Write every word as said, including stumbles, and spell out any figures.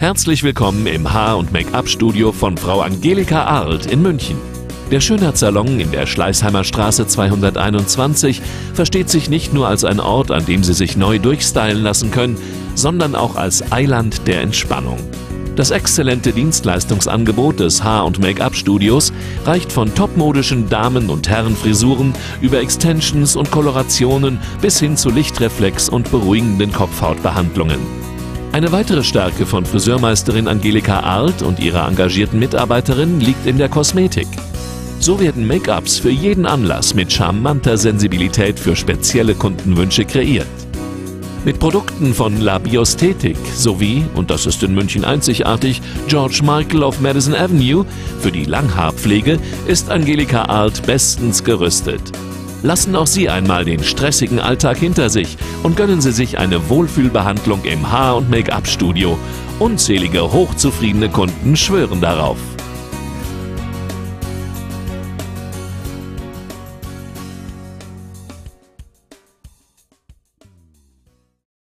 Herzlich willkommen im Haar- und Make-up-Studio von Frau Angelika Arlt in München. Der Schönheitssalon in der Schleißheimer Straße zweihunderteinundzwanzig versteht sich nicht nur als ein Ort, an dem Sie sich neu durchstylen lassen können, sondern auch als Eiland der Entspannung. Das exzellente Dienstleistungsangebot des Haar- und Make-up-Studios reicht von topmodischen Damen- und Herrenfrisuren über Extensions und Kolorationen bis hin zu Lichtreflex und beruhigenden Kopfhautbehandlungen. Eine weitere Stärke von Friseurmeisterin Angelika Arlt und ihrer engagierten Mitarbeiterin liegt in der Kosmetik. So werden Make-ups für jeden Anlass mit charmanter Sensibilität für spezielle Kundenwünsche kreiert. Mit Produkten von La Biosthetik sowie, und das ist in München einzigartig, George Michael auf Madison Avenue für die Langhaarpflege ist Angelika Arlt bestens gerüstet. Lassen auch Sie einmal den stressigen Alltag hinter sich und gönnen Sie sich eine Wohlfühlbehandlung im Haar- und Make-up-Studio. Unzählige hochzufriedene Kunden schwören darauf.